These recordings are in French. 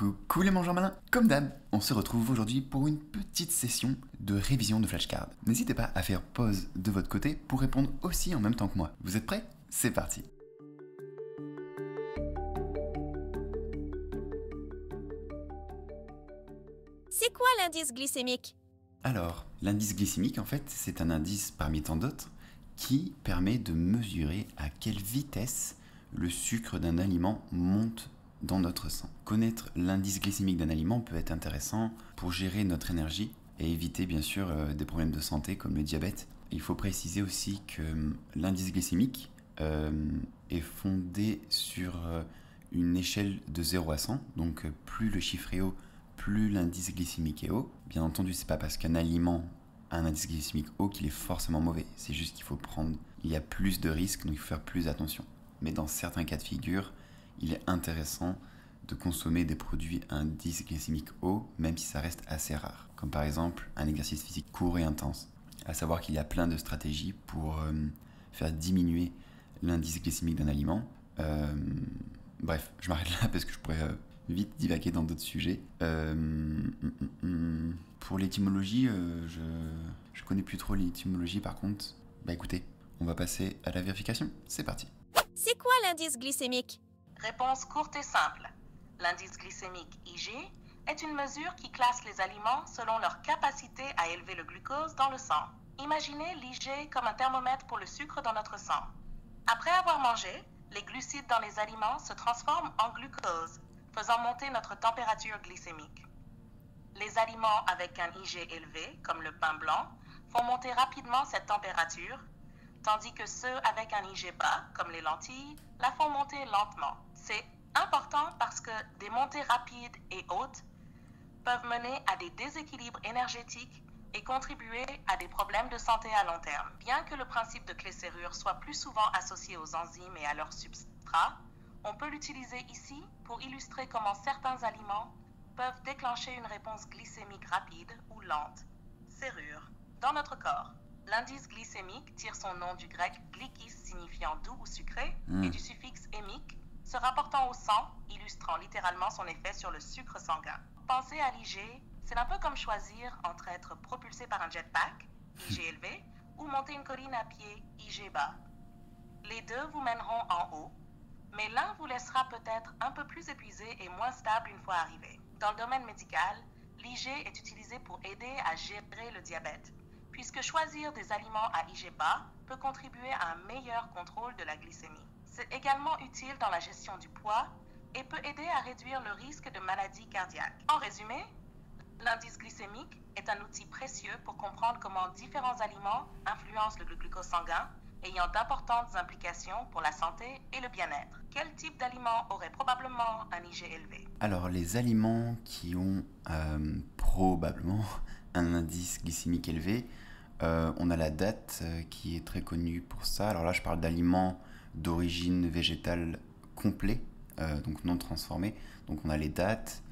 Coucou les mangeurs malins. Comme d'hab, on se retrouve aujourd'hui pour une petite session de révision de flashcards. N'hésitez pas à faire pause de votre côté pour répondre aussi en même temps que moi. Vous êtes prêts? C'est parti. C'est quoi l'indice glycémique? Alors, l'indice glycémique, en fait, c'est un indice parmi tant d'autres qui permet de mesurer à quelle vitesse le sucre d'un aliment monte dans notre sang. Connaître l'indice glycémique d'un aliment peut être intéressant pour gérer notre énergie et éviter bien sûr des problèmes de santé comme le diabète. Il faut préciser aussi que l'indice glycémique est fondé sur une échelle de 0 à 100, donc plus le chiffre est haut, plus l'indice glycémique est haut. Bien entendu, c'est pas parce qu'un aliment a un indice glycémique haut qu'il est forcément mauvais. C'est juste qu'il faut prendre, il y a plus de risques, donc il faut faire plus attention. Mais dans certains cas de figure, il est intéressant de consommer des produits à indice glycémique haut, même si ça reste assez rare. Comme par exemple un exercice physique court et intense. À savoir qu'il y a plein de stratégies pour faire diminuer l'indice glycémique d'un aliment. Bref, je m'arrête là parce que je pourrais vite divaguer dans d'autres sujets. Pour l'étymologie, je connais plus trop l'étymologie par contre. Bah écoutez, on va passer à la vérification. C'est parti. C'est quoi l'indice glycémique? Réponse courte et simple. L'indice glycémique IG est une mesure qui classe les aliments selon leur capacité à élever le glucose dans le sang. Imaginez l'IG comme un thermomètre pour le sucre dans notre sang. Après avoir mangé, les glucides dans les aliments se transforment en glucose, faisant monter notre température glycémique. Les aliments avec un IG élevé, comme le pain blanc, font monter rapidement cette température, tandis que ceux avec un IG bas, comme les lentilles, la font monter lentement. C'est important parce que des montées rapides et hautes peuvent mener à des déséquilibres énergétiques et contribuer à des problèmes de santé à long terme. Bien que le principe de clé-serrure soit plus souvent associé aux enzymes et à leurs substrats, on peut l'utiliser ici pour illustrer comment certains aliments peuvent déclencher une réponse glycémique rapide ou lente. Serrure. Dans notre corps, l'indice glycémique tire son nom du grec glykis signifiant doux ou sucré et du suffixe émique se rapportant au sang, illustrant littéralement son effet sur le sucre sanguin. Penser à l'IG, c'est un peu comme choisir entre être propulsé par un jetpack, IG élevé, ou monter une colline à pied, IG bas. Les deux vous mèneront en haut, mais l'un vous laissera peut-être un peu plus épuisé et moins stable une fois arrivé. Dans le domaine médical, l'IG est utilisé pour aider à gérer le diabète, puisque choisir des aliments à IG bas peut contribuer à un meilleur contrôle de la glycémie. C'est également utile dans la gestion du poids et peut aider à réduire le risque de maladies cardiaques. En résumé, l'indice glycémique est un outil précieux pour comprendre comment différents aliments influencent le glucose sanguin, ayant d'importantes implications pour la santé et le bien-être. Quel type d'aliment aurait probablement un IG élevé? Alors les aliments qui ont probablement un indice glycémique élevé, on a la date qui est très connue pour ça. Alors là je parle d'aliments d'origine végétale complet, donc non transformés. Donc on a les dattes,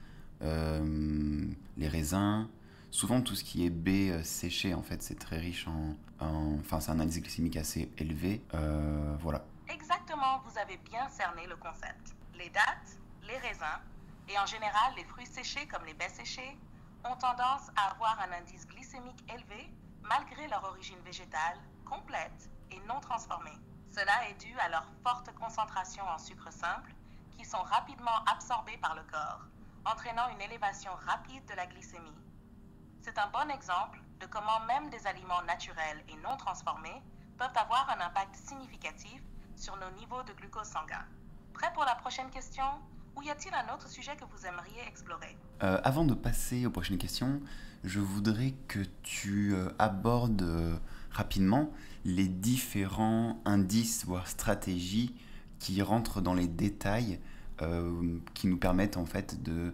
les raisins, souvent tout ce qui est baies séchées en fait, c'est très riche enfin c'est un indice glycémique assez élevé, voilà. Exactement, vous avez bien cerné le concept. Les dattes, les raisins et en général les fruits séchés comme les baies séchées ont tendance à avoir un indice glycémique élevé malgré leur origine végétale, complète et non transformée. Cela est dû à leur forte concentration en sucre simple qui sont rapidement absorbés par le corps, entraînant une élévation rapide de la glycémie. C'est un bon exemple de comment même des aliments naturels et non transformés peuvent avoir un impact significatif sur nos niveaux de glucose sanguin. Prêt pour la prochaine question? Ou y a-t-il un autre sujet que vous aimeriez explorer? Avant de passer aux prochaines questions, je voudrais que tu abordes rapidement les différents indices, voire stratégies qui rentrent dans les détails, qui nous permettent en fait de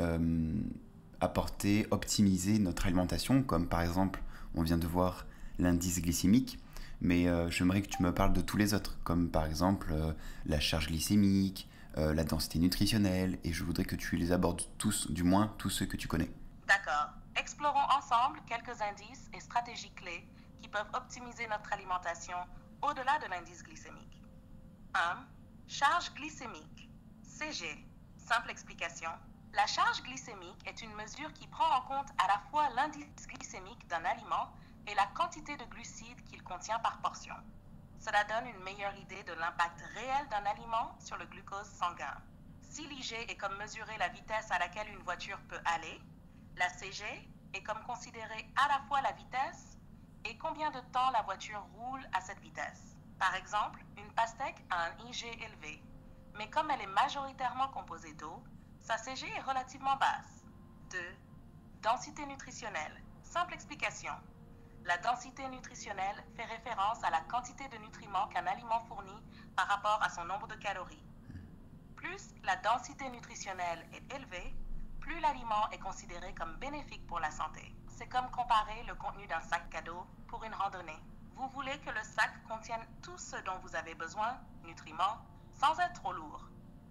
optimiser notre alimentation, comme par exemple, on vient de voir l'indice glycémique, mais j'aimerais que tu me parles de tous les autres, comme par exemple la charge glycémique, la densité nutritionnelle, et je voudrais que tu les abordes tous, du moins tous ceux que tu connais. D'accord. Explorons ensemble quelques indices et stratégies clés qui peuvent optimiser notre alimentation au-delà de l'indice glycémique. 1. Charge glycémique. CG. Simple explication. La charge glycémique est une mesure qui prend en compte à la fois l'indice glycémique d'un aliment et la quantité de glucides qu'il contient par portion. Cela donne une meilleure idée de l'impact réel d'un aliment sur le glucose sanguin. Si l'IG est comme mesurer la vitesse à laquelle une voiture peut aller, la CG est comme considérer à la fois la vitesse et combien de temps la voiture roule à cette vitesse. Par exemple, une pastèque a un IG élevé, mais comme elle est majoritairement composée d'eau, sa CG est relativement basse. 2. Densité nutritionnelle. Simple explication. La densité nutritionnelle fait référence à la quantité de nutriments qu'un aliment fournit par rapport à son nombre de calories. Plus la densité nutritionnelle est élevée, plus l'aliment est considéré comme bénéfique pour la santé. C'est comme comparer le contenu d'un sac à dos pour une randonnée. Vous voulez que le sac contienne tout ce dont vous avez besoin, nutriments, sans être trop lourd.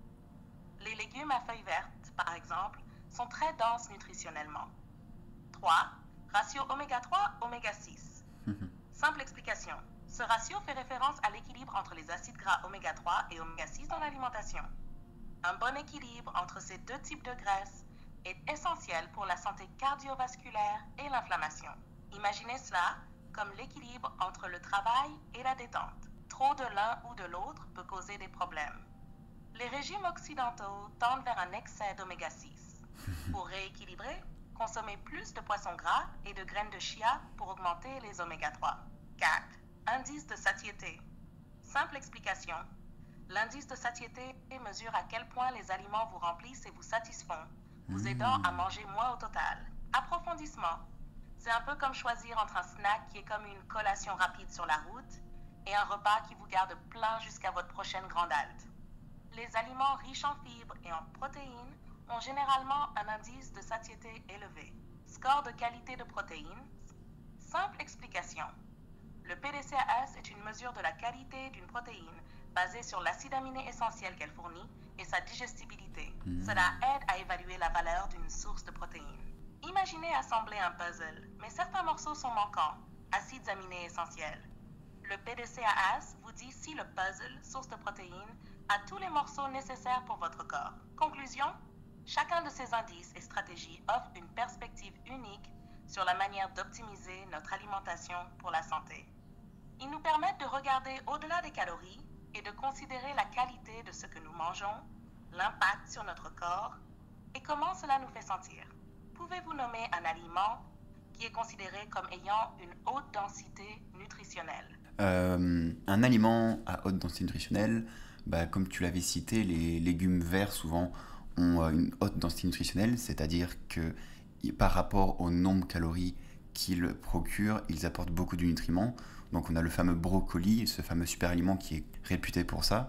Les légumes à feuilles vertes, par exemple, sont très denses nutritionnellement. 3. Ratio oméga 3, oméga 6. Simple explication. Ce ratio fait référence à l'équilibre entre les acides gras oméga 3 et oméga 6 dans l'alimentation. Un bon équilibre entre ces deux types de graisses est essentiel pour la santé cardiovasculaire et l'inflammation. Imaginez cela comme l'équilibre entre le travail et la détente. Trop de l'un ou de l'autre peut causer des problèmes. Les régimes occidentaux tendent vers un excès d'oméga 6. Pour rééquilibrer, consommez plus de poissons gras et de graines de chia pour augmenter les oméga 3. 4. Indice de satiété. Simple explication. L'indice de satiété mesure à quel point les aliments vous remplissent et vous satisfont, vous aidant à manger moins au total. Approfondissement. C'est un peu comme choisir entre un snack qui est comme une collation rapide sur la route et un repas qui vous garde plein jusqu'à votre prochaine grande halte. Les aliments riches en fibres et en protéines ont généralement un indice de satiété élevé. Score de qualité de protéines. Simple explication. Le PDCAS est une mesure de la qualité d'une protéine basée sur l'acide aminé essentiel qu'elle fournit et sa digestibilité. Cela aide à évaluer la valeur d'une source de protéines. Imaginez assembler un puzzle, mais certains morceaux sont manquants, acides aminés essentiels. Le PDCAS vous dit si le puzzle, source de protéines, a tous les morceaux nécessaires pour votre corps. Conclusion, chacun de ces indices et stratégies offre une perspective unique sur la manière d'optimiser notre alimentation pour la santé. Ils nous permettent de regarder au-delà des calories et de considérer la qualité de ce que nous mangeons, l'impact sur notre corps et comment cela nous fait sentir. Pouvez-vous nommer un aliment qui est considéré comme ayant une haute densité nutritionnelle? Un aliment à haute densité nutritionnelle, comme tu l'avais cité, les légumes verts souvent ont une haute densité nutritionnelle, c'est-à-dire que par rapport au nombre de calories qu'ils procurent, ils apportent beaucoup de nutriments. Donc on a le fameux brocoli, ce fameux super aliment qui est réputé pour ça.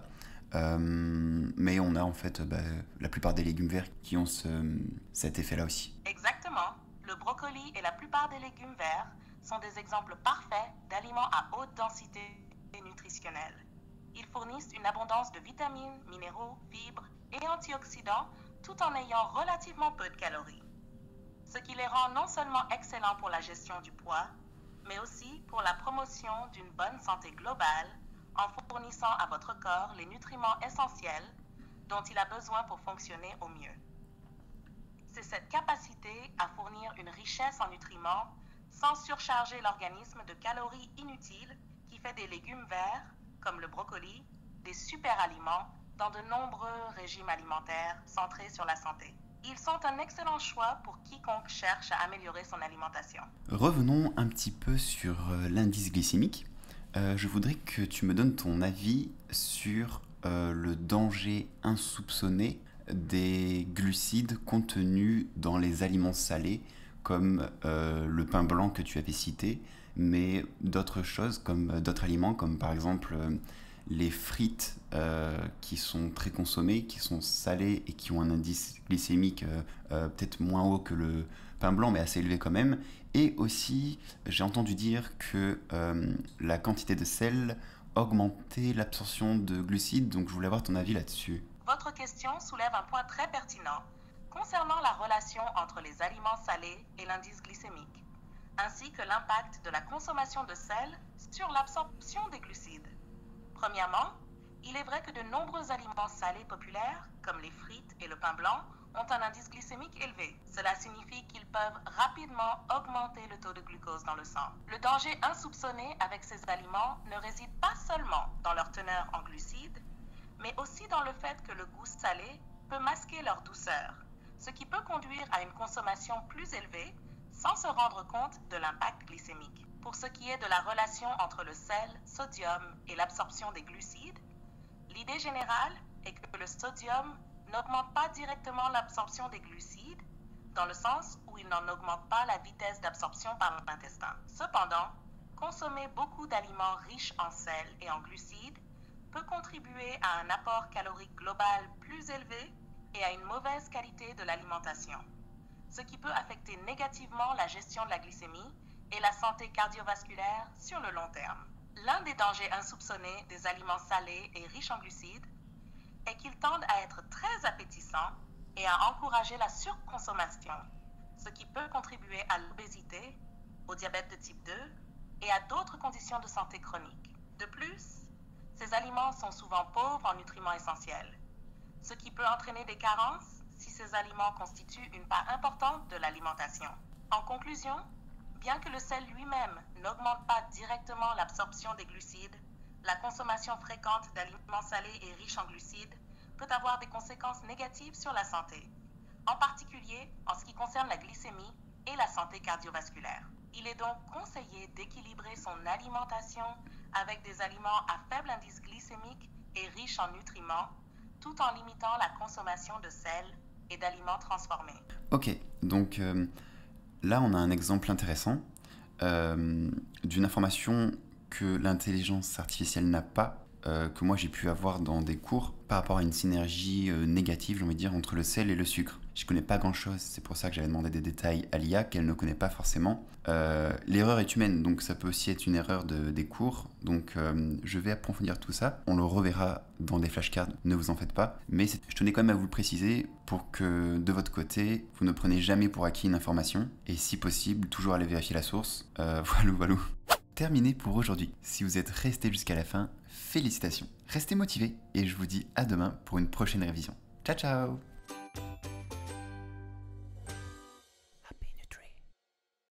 Mais on a en fait la plupart des légumes verts qui ont cet effet-là aussi. Exactement. Le brocoli et la plupart des légumes verts sont des exemples parfaits d'aliments à haute densité nutritionnelle. Ils fournissent une abondance de vitamines, minéraux, fibres et antioxydants tout en ayant relativement peu de calories. Ce qui les rend non seulement excellents pour la gestion du poids, mais aussi pour la promotion d'une bonne santé globale en fournissant à votre corps les nutriments essentiels dont il a besoin pour fonctionner au mieux. C'est cette capacité à fournir une richesse en nutriments sans surcharger l'organisme de calories inutiles qui fait des légumes verts, comme le brocoli, des super aliments dans de nombreux régimes alimentaires centrés sur la santé. Ils sont un excellent choix pour quiconque cherche à améliorer son alimentation. Revenons un petit peu sur l'indice glycémique. Je voudrais que tu me donnes ton avis sur le danger insoupçonné des glucides contenus dans les aliments salés, comme le pain blanc que tu avais cité, mais d'autres choses, comme d'autres aliments, comme par exemple les frites qui sont très consommées, qui sont salées et qui ont un indice glycémique peut-être moins haut que le pain blanc, mais assez élevé quand même. Et aussi, j'ai entendu dire que la quantité de sel augmentait l'absorption de glucides, donc je voulais avoir ton avis là-dessus. Votre question soulève un point très pertinent concernant la relation entre les aliments salés et l'indice glycémique, ainsi que l'impact de la consommation de sel sur l'absorption des glucides. Premièrement, il est vrai que de nombreux aliments salés populaires, comme les frites et le pain blanc, ont un indice glycémique élevé. Cela signifie qu'ils peuvent rapidement augmenter le taux de glucose dans le sang. Le danger insoupçonné avec ces aliments ne réside pas seulement dans leur teneur en glucides, mais aussi dans le fait que le goût salé peut masquer leur douceur, ce qui peut conduire à une consommation plus élevée sans se rendre compte de l'impact glycémique. Pour ce qui est de la relation entre le sel, sodium et l'absorption des glucides, l'idée générale est que le sodium n'augmente pas directement l'absorption des glucides, dans le sens où il n'en augmente pas la vitesse d'absorption par l'intestin. Cependant, consommer beaucoup d'aliments riches en sel et en glucides peut contribuer à un apport calorique global plus élevé et à une mauvaise qualité de l'alimentation, ce qui peut affecter négativement la gestion de la glycémie et la santé cardiovasculaire sur le long terme. L'un des dangers insoupçonnés des aliments salés et riches en glucides est qu'ils tendent à être très appétissants et à encourager la surconsommation, ce qui peut contribuer à l'obésité, au diabète de type 2 et à d'autres conditions de santé chroniques. De plus, ces aliments sont souvent pauvres en nutriments essentiels, ce qui peut entraîner des carences si ces aliments constituent une part importante de l'alimentation. En conclusion, bien que le sel lui-même n'augmente pas directement l'absorption des glucides, la consommation fréquente d'aliments salés et riches en glucides peut avoir des conséquences négatives sur la santé, en particulier en ce qui concerne la glycémie et la santé cardiovasculaire. Il est donc conseillé d'équilibrer son alimentation avec des aliments à faible indice glycémique et riches en nutriments, tout en limitant la consommation de sel et d'aliments transformés. Ok, donc là on a un exemple intéressant d'une information que l'intelligence artificielle n'a pas, que moi j'ai pu avoir dans des cours par rapport à une synergie négative, j'ai envie de dire, entre le sel et le sucre. Je connais pas grand chose, c'est pour ça que j'avais demandé des détails à l'IA qu'elle ne connaît pas forcément. L'erreur est humaine, donc ça peut aussi être une erreur des cours, donc je vais approfondir tout ça. On le reverra dans des flashcards, ne vous en faites pas, mais je tenais quand même à vous le préciser pour que de votre côté, vous ne prenez jamais pour acquis une information, et si possible, toujours aller vérifier la source. Voilà. Terminé pour aujourd'hui. Si vous êtes resté jusqu'à la fin, félicitations. Restez motivés et je vous dis à demain pour une prochaine révision. Ciao ciao!